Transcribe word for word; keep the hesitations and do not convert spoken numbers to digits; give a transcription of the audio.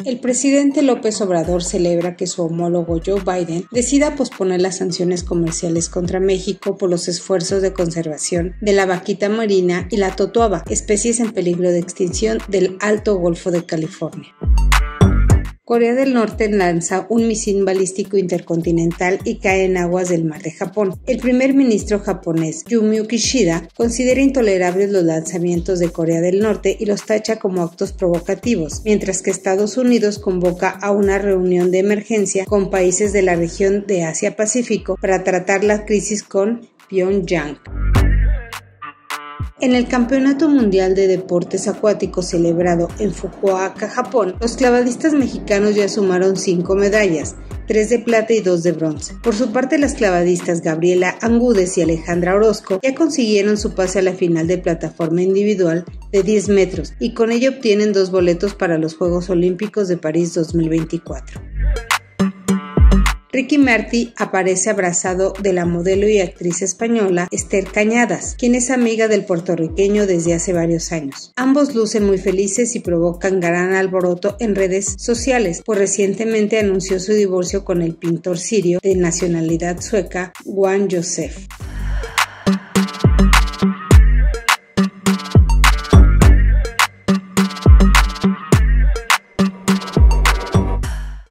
El presidente López Obrador celebra que su homólogo Joe Biden decida posponer las sanciones comerciales contra México por los esfuerzos de conservación de la vaquita marina y la totoaba, especies en peligro de extinción del Alto Golfo de California. Corea del Norte lanza un misil balístico intercontinental y cae en aguas del mar de Japón. El primer ministro japonés, Fumio Kishida, considera intolerables los lanzamientos de Corea del Norte y los tacha como actos provocativos, mientras que Estados Unidos convoca a una reunión de emergencia con países de la región de Asia-Pacífico para tratar la crisis con Pyongyang. En el Campeonato Mundial de Deportes Acuáticos celebrado en Fukuoka, Japón, los clavadistas mexicanos ya sumaron cinco medallas, tres de plata y dos de bronce. Por su parte, las clavadistas Gabriela Angúdez y Alejandra Orozco ya consiguieron su pase a la final de plataforma individual de diez metros y con ello obtienen dos boletos para los Juegos Olímpicos de París dos mil veinticuatro. Ricky Martin aparece abrazado de la modelo y actriz española Esther Cañadas, quien es amiga del puertorriqueño desde hace varios años. Ambos lucen muy felices y provocan gran alboroto en redes sociales, pues recientemente anunció su divorcio con el pintor sirio de nacionalidad sueca Juan Josef.